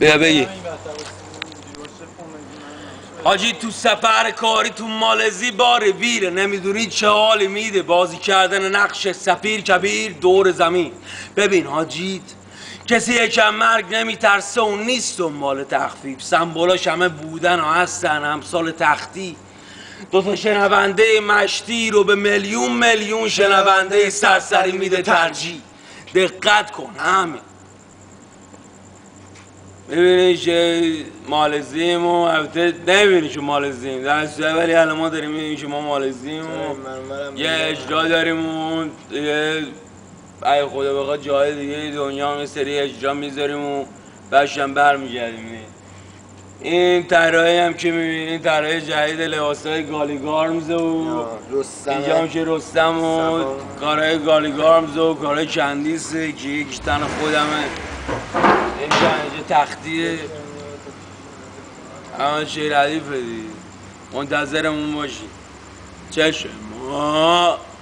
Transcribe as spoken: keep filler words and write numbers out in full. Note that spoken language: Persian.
بیا بگی حاجی تو سفر کاری تو مالزی باره ویره نمیدونی چه حالی میده بازی کردن نقش سفیر کبیر دور زمین. ببین حاجیت کسی یکم مرگ نمیترسه و نیست دنبال تخفیف، سمبولاش همه بودن و هستن امثال تختی. دوتا شنونده مشتی رو به میلیون میلیون شنونده سرسری میده ترجیح. دقت کن همین. میبینی که مالزیم و البته نمیبینی که مالزیم در صورت، ولی الان ما داریم میبینیم که ما مالزیم و یه اجرا داریم و یه ای خدا بخواد جای دیگه دنیا هم یه سری اجرا میذاریم و بعدش هم برمیگردیم. این طراحی هم که میبینی این طراحی جدید لباسای گالیگارمز و اینجا هم که رستم و کارهای گالیگارمز و کارهای کندیسه که یکیش تن خودمه. اینجا اینجا تختیه همه چی ردیفه دیگه. منتظرمون باشی. چشم ما